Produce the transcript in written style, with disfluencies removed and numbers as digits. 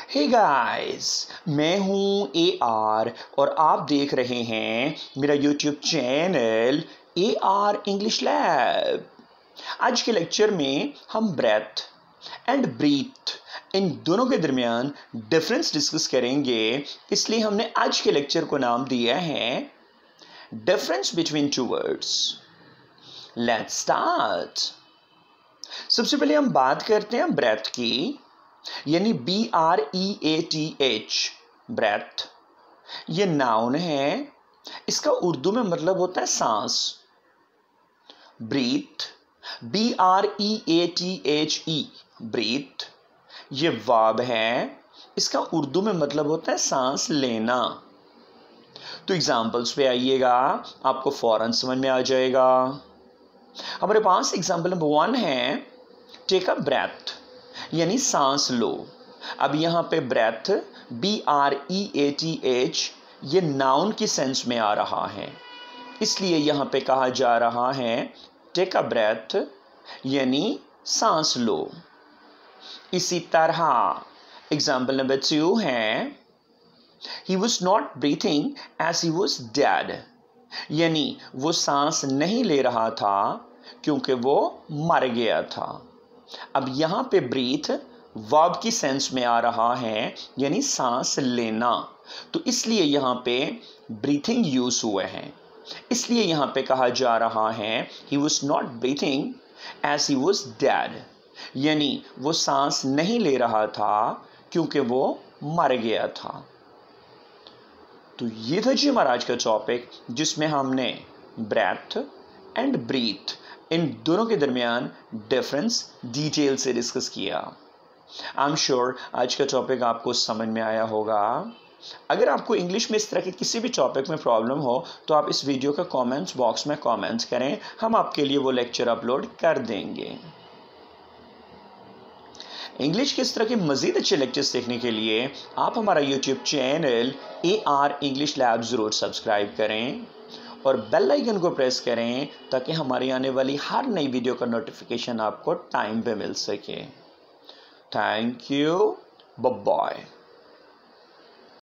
Hey guys, मैं हूं AR और आप देख रहे हैं मेरा YouTube channel AR English lab. आज के लेक्चर में हम ब्रेथ एंड ब्रीथ इन दोनों के दरमियान डिफरेंस डिस्कस करेंगे, इसलिए हमने आज के लेक्चर को नाम दिया है difference between two words. Let's start. सबसे पहले हम बात करते हैं ब्रेथ की, यानी BREATH, ब्रेथ। ये नाउन है, इसका उर्दू में मतलब होता है सांस। ब्रीथ, BREATHE, ब्रीथ, ये वर्ब है, इसका उर्दू में मतलब होता है सांस लेना। तो एग्जांपल्स पे आइएगा, आपको फौरन समझ में आ जाएगा। हमारे पास एग्जांपल नंबर 1 है, टेक अ ब्रेथ, यानी सांस लो। अब यहां पे ब्रेथ BREATH ये नाउन की सेंस में आ रहा है, इसलिए यहां पे कहा जा रहा है टेक अ ब्रेथ, यानी सांस लो। इसी तरह एग्जाम्पल नंबर 2 है, he was not breathing as he was dead, यानी वो सांस नहीं ले रहा था क्योंकि वो मर गया था। अब यहां पे ब्रीथ वर्ब की सेंस में आ रहा है, यानी सांस लेना, तो इसलिए यहां पे ब्रीथिंग यूज हुए हैं। इसलिए यहां पे कहा जा रहा है he was not breathing as he was dead, यानी वो सांस नहीं ले रहा था क्योंकि वो मर गया था। तो ये था जी हमारा आज का टॉपिक, जिसमें हमने ब्रेथ एंड ब्रीथ इन दोनों के दरमियान डिफरेंस डिटेल से डिस्कस किया। आई एम श्योर आज का टॉपिक आपको समझ में आया होगा। अगर आपको इंग्लिश में इस तरह के किसी भी टॉपिक में प्रॉब्लम हो तो आप इस वीडियो का कमेंट्स बॉक्स में कमेंट्स करें, हम आपके लिए वो लेक्चर अपलोड कर देंगे। इंग्लिश के इस तरह के मज़ीद अच्छे लेक्चर्स देखने के लिए आप हमारा YouTube channel AR English lab ज़रूर सब्सक्राइब करें और बेल आइकन को प्रेस करें, ताकि हमारी आने वाली हर नई वीडियो का नोटिफिकेशन आपको टाइम पे मिल सके। Thank you, bye bye.